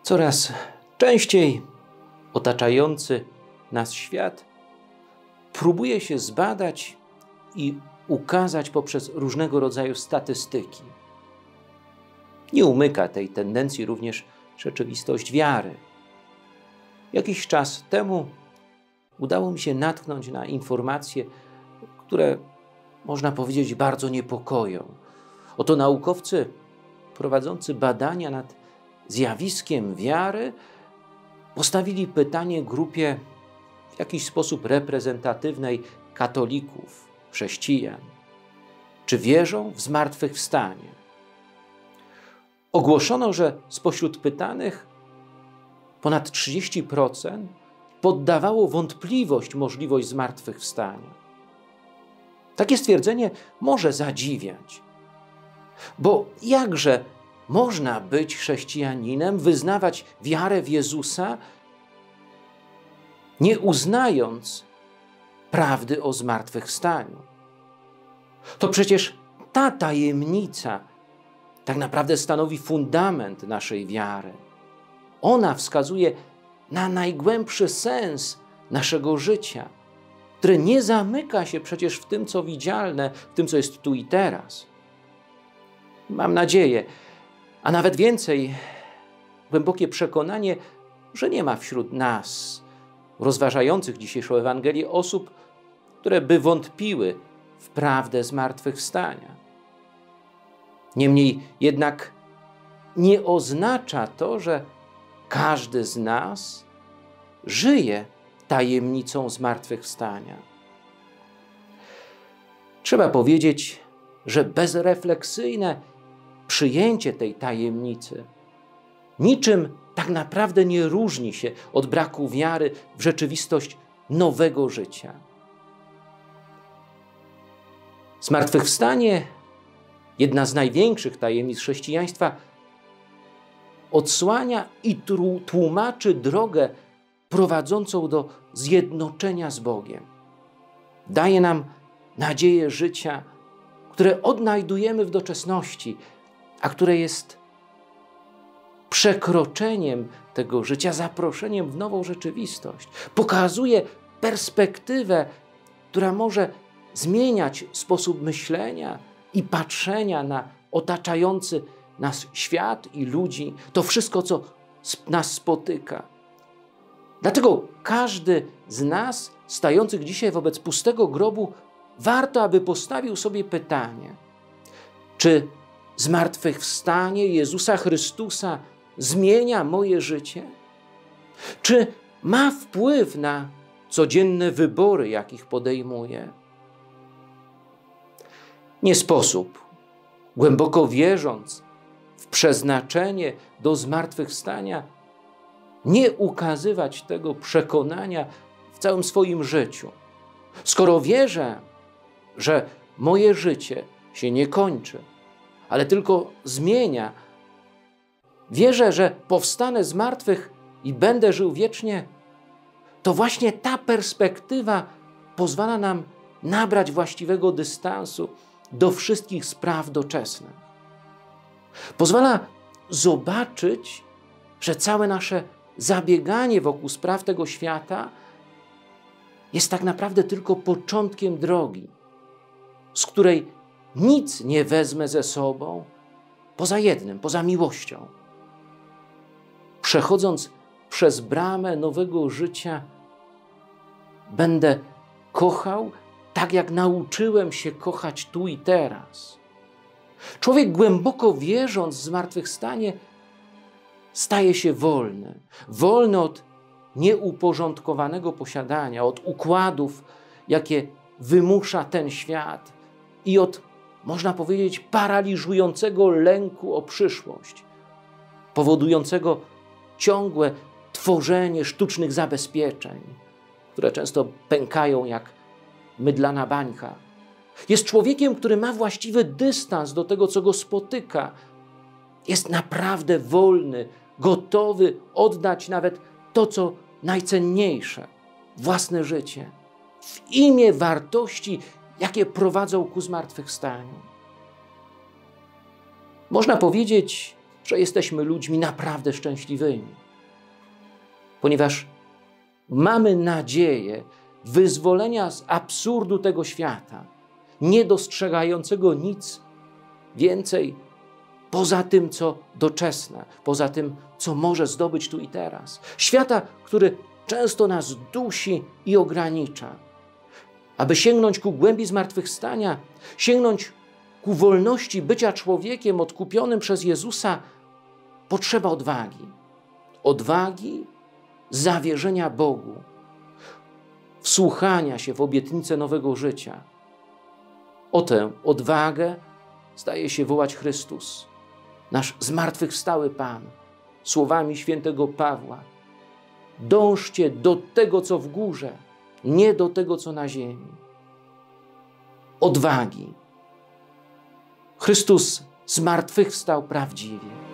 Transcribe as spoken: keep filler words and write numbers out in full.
Coraz częściej otaczający nas świat próbuje się zbadać i ukazać poprzez różnego rodzaju statystyki. Nie umyka tej tendencji również rzeczywistość wiary. Jakiś czas temu udało mi się natknąć na informacje, które można powiedzieć bardzo niepokoją. Oto naukowcy prowadzący badania nad zjawiskiem wiary postawili pytanie grupie w jakiś sposób reprezentatywnej katolików, chrześcijan. Czy wierzą w zmartwychwstanie? Ogłoszono, że spośród pytanych ponad trzydzieści procent poddawało wątpliwość możliwość zmartwychwstania. Takie stwierdzenie może zadziwiać, bo jakże można być chrześcijaninem, wyznawać wiarę w Jezusa, nie uznając prawdy o zmartwychwstaniu? To przecież ta tajemnica tak naprawdę stanowi fundament naszej wiary. Ona wskazuje na najgłębszy sens naszego życia, które nie zamyka się przecież w tym, co widzialne, w tym, co jest tu i teraz. Mam nadzieję, a nawet więcej, głębokie przekonanie, że nie ma wśród nas, rozważających dzisiejszą Ewangelię, osób, które by wątpiły w prawdę zmartwychwstania. Niemniej jednak nie oznacza to, że każdy z nas żyje tajemnicą zmartwychwstania. Trzeba powiedzieć, że bezrefleksyjne przyjęcie tej tajemnicy niczym tak naprawdę nie różni się od braku wiary w rzeczywistość nowego życia. Zmartwychwstanie, jedna z największych tajemnic chrześcijaństwa, odsłania i tłumaczy drogę prowadzącą do zjednoczenia z Bogiem. Daje nam nadzieję życia, które odnajdujemy w doczesności, a które jest przekroczeniem tego życia, zaproszeniem w nową rzeczywistość. Pokazuje perspektywę, która może zmieniać sposób myślenia i patrzenia na otaczający nas świat i ludzi, to wszystko, co nas spotyka. Dlatego każdy z nas, stających dzisiaj wobec pustego grobu, warto, aby postawił sobie pytanie, czy zmartwychwstanie Jezusa Chrystusa zmienia moje życie? Czy ma wpływ na codzienne wybory, jakich podejmuję? Nie sposób, głęboko wierząc w przeznaczenie do zmartwychwstania, nie ukazywać tego przekonania w całym swoim życiu. Skoro wierzę, że moje życie się nie kończy, ale tylko zmienia, wierzę, że powstanę z martwych i będę żył wiecznie, to właśnie ta perspektywa pozwala nam nabrać właściwego dystansu do wszystkich spraw doczesnych. Pozwala zobaczyć, że całe nasze zabieganie wokół spraw tego świata jest tak naprawdę tylko początkiem drogi, z której nic nie wezmę ze sobą poza jednym, poza miłością. Przechodząc przez bramę nowego życia, będę kochał tak, jak nauczyłem się kochać tu i teraz. Człowiek głęboko wierząc w zmartwychwstanie staje się wolny. Wolny od nieuporządkowanego posiadania, od układów, jakie wymusza ten świat i od, można powiedzieć, paraliżującego lęku o przyszłość, powodującego ciągłe tworzenie sztucznych zabezpieczeń, które często pękają jak mydlana bańka. Jest człowiekiem, który ma właściwy dystans do tego, co go spotyka. Jest naprawdę wolny, gotowy oddać nawet to, co najcenniejsze, własne życie, w imię wartości, jakie prowadzą ku zmartwychwstaniu. Można powiedzieć, że jesteśmy ludźmi naprawdę szczęśliwymi. ponieważ mamy nadzieję wyzwolenia z absurdu tego świata, nie dostrzegającego nic więcej poza tym, co doczesne, poza tym, co może zdobyć tu i teraz. Świata, który często nas dusi i ogranicza. Aby sięgnąć ku głębi zmartwychwstania, sięgnąć ku wolności bycia człowiekiem odkupionym przez Jezusa, potrzeba odwagi. Odwagi zawierzenia Bogu, wsłuchania się w obietnicę nowego życia. O tę odwagę zdaje się wołać Chrystus, nasz zmartwychwstały Pan, słowami świętego Pawła. Dążcie do tego, co w górze, nie do tego, co na ziemi. Odwagi. Chrystus zmartwychwstał prawdziwie.